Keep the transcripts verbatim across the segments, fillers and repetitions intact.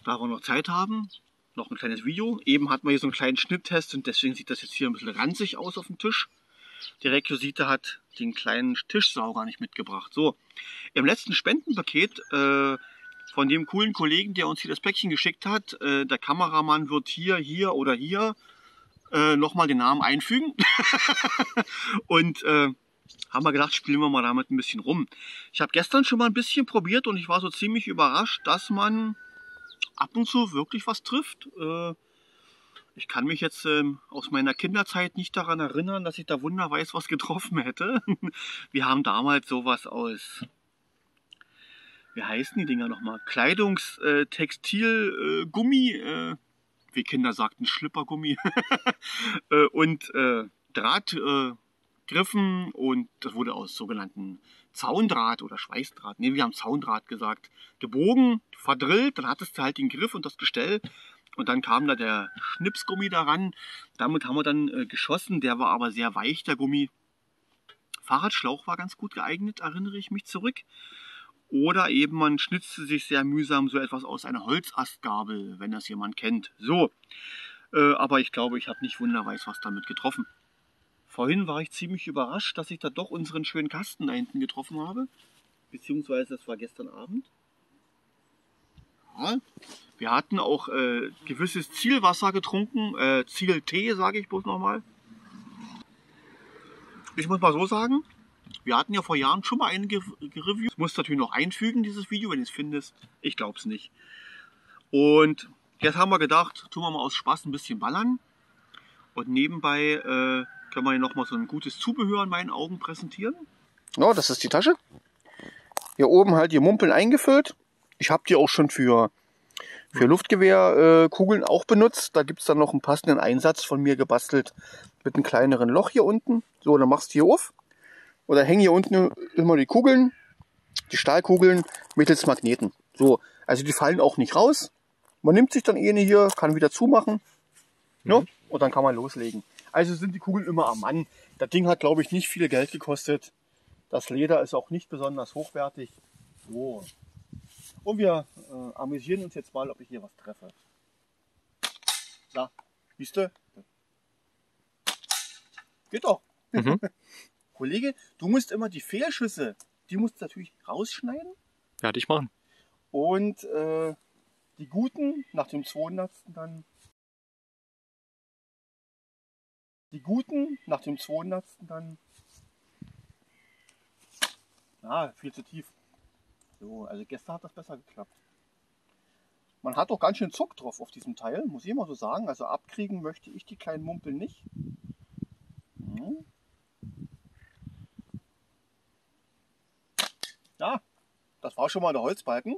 da wir noch Zeit haben, noch ein kleines Video. Eben hatten wir hier so einen kleinen Schnitttest und deswegen sieht das jetzt hier ein bisschen ranzig aus auf dem Tisch. Die Requisite hat den kleinen Tischsauger nicht mitgebracht. So, im letzten Spendenpaket äh, von dem coolen Kollegen, der uns hier das Päckchen geschickt hat, äh, der Kameramann wird hier, hier oder hier äh, nochmal den Namen einfügen. Und äh, haben wir gedacht, spielen wir mal damit ein bisschen rum. Ich habe gestern schon mal ein bisschen probiert und ich war so ziemlich überrascht, dass man ab und zu wirklich was trifft. Äh, ich kann mich jetzt äh, aus meiner Kinderzeit nicht daran erinnern, dass ich da wunderweiß was getroffen hätte. Wir haben damals sowas aus, wie heißen die Dinger nochmal? Kleidungs-, äh, Textil-, äh, Gummi, äh, wie Kinder sagten, Schlippergummi äh, und äh, Draht, äh, Griffen, und das wurde aus sogenannten Zaundraht oder Schweißdraht, ne, wir haben Zaundraht gesagt, gebogen, verdrillt, dann hattest du halt den Griff und das Gestell und dann kam da der Schnipsgummi daran. Damit haben wir dann äh, geschossen, der war aber sehr weich, der Gummi. Fahrradschlauch war ganz gut geeignet, erinnere ich mich zurück. Oder eben man schnitzte sich sehr mühsam so etwas aus einer Holzastgabel, wenn das jemand kennt. So, äh, aber ich glaube, ich habe nicht wunderweiß was damit getroffen. Vorhin war ich ziemlich überrascht, dass ich da doch unseren schönen Kasten da hinten getroffen habe. Beziehungsweise das war gestern Abend. Ja, wir hatten auch äh, gewisses Zielwasser getrunken. Äh, Zieltee, sage ich bloß nochmal. Ich muss mal so sagen, wir hatten ja vor Jahren schon mal einige Reviews. Ich muss natürlich noch einfügen, dieses Video, wenn du es findest. Ich glaube es nicht. Und jetzt haben wir gedacht, tun wir mal aus Spaß ein bisschen ballern. Und nebenbei äh, können wir hier nochmal so ein gutes Zubehör in meinen Augen präsentieren. Ja, das ist die Tasche. Hier oben halt die Mumpeln eingefüllt. Ich habe die auch schon für, für Luftgewehrkugeln äh, auch benutzt. Da gibt es dann noch einen passenden Einsatz von mir gebastelt mit einem kleineren Loch hier unten. So, dann machst du hier auf. Oder hängen hier unten immer die Kugeln, die Stahlkugeln mittels Magneten. So, also die fallen auch nicht raus. Man nimmt sich dann eine hier, kann wieder zumachen. Mhm. Ja, und dann kann man loslegen. Also sind die Kugeln immer am Mann. Das Ding hat, glaube ich, nicht viel Geld gekostet. Das Leder ist auch nicht besonders hochwertig. So. Und wir äh, amüsieren uns jetzt mal, ob ich hier was treffe. Da, siehst du? Geht doch. Mhm. Kollege, du musst immer die Fehlschüsse, die musst du natürlich rausschneiden. Werde ich machen. Und äh, die guten nach dem zweihundertsten dann. Die guten nach dem zweihundertsten dann. Ah, viel zu tief. So, also gestern hat das besser geklappt. Man hat doch ganz schön Zuck drauf auf diesem Teil, muss ich immer so sagen. Also abkriegen möchte ich die kleinen Mumpeln nicht. Hm. Ja, das war schon mal der Holzbalken.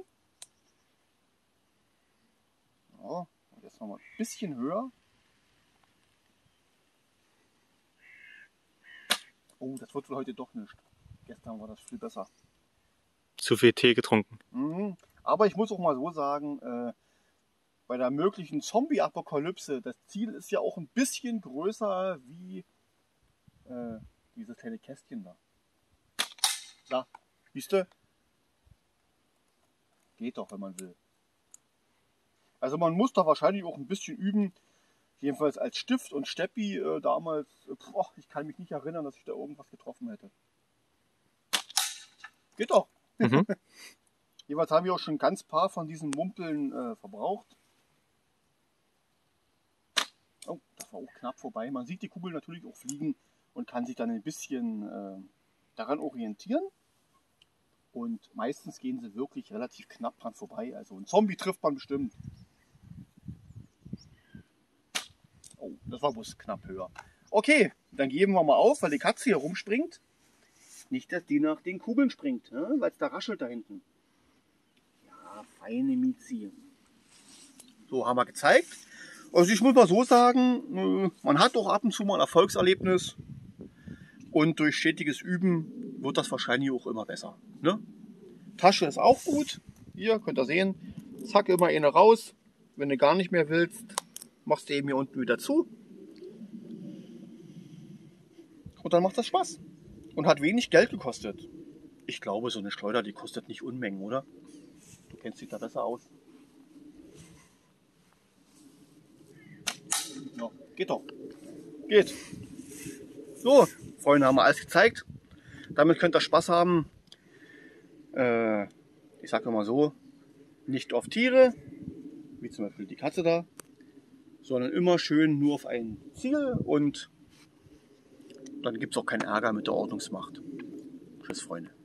Ja, jetzt noch mal ein bisschen höher. Oh, das wird wohl heute doch nicht. Gestern war das viel besser. Zu viel Tee getrunken. Mhm. Aber ich muss auch mal so sagen, äh, bei der möglichen Zombie-Apokalypse, das Ziel ist ja auch ein bisschen größer wie äh, dieses kleine Kästchen da. Da, siehst du? Geht doch, wenn man will. Also man muss da wahrscheinlich auch ein bisschen üben. Jedenfalls als Stift und Steppi äh, damals, äh, boah, ich kann mich nicht erinnern, dass ich da irgendwas getroffen hätte. Geht doch. Mhm. Jeweils haben wir auch schon ein ganz paar von diesen Mumpeln äh, verbraucht. Oh, das war auch knapp vorbei. Man sieht die Kugel natürlich auch fliegen und kann sich dann ein bisschen äh, daran orientieren. Und meistens gehen sie wirklich relativ knapp dran vorbei. Also ein Zombie trifft man bestimmt. Oh, das war bloß knapp höher. Okay, dann geben wir mal auf, weil die Katze hier rumspringt. Nicht, dass die nach den Kugeln springt, ne? Weil es da raschelt da hinten. Ja, feine Miezi. So, haben wir gezeigt. Also ich muss mal so sagen, man hat doch ab und zu mal ein Erfolgserlebnis. Und durch stetiges Üben wird das wahrscheinlich auch immer besser. Ne? Tasche ist auch gut. Hier könnt ihr sehen. Zack, immer eine raus. Wenn du gar nicht mehr willst, machst du eben hier unten wieder zu. Und dann macht das Spaß. Und hat wenig Geld gekostet. Ich glaube, so eine Schleuder, die kostet nicht Unmengen, oder? Du kennst dich da besser aus. Geht doch. Geht. So, Freunde, haben wir alles gezeigt. Damit könnt ihr Spaß haben. Äh, ich sage mal so, nicht auf Tiere, wie zum Beispiel die Katze da, sondern immer schön nur auf ein Ziel und dann gibt es auch keinen Ärger mit der Ordnungsmacht. Tschüss, Freunde.